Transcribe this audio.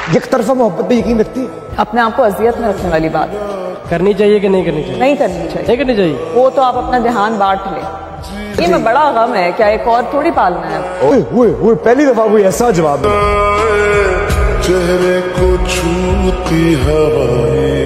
एक तरफा मोहब्बत पे यकीन रखती है? अपने आप को अजियत में रखने वाली बात करनी चाहिए कि नहीं करनी चाहिए? नहीं करनी चाहिए। नहीं करनी चाहिए। वो तो आप अपना ध्यान बांट ले। ये में बड़ा गम है, क्या एक और थोड़ी पालना है। ओए पहली दफा कोई ऐसा जवाब है। चेहरे को छूती हवाएं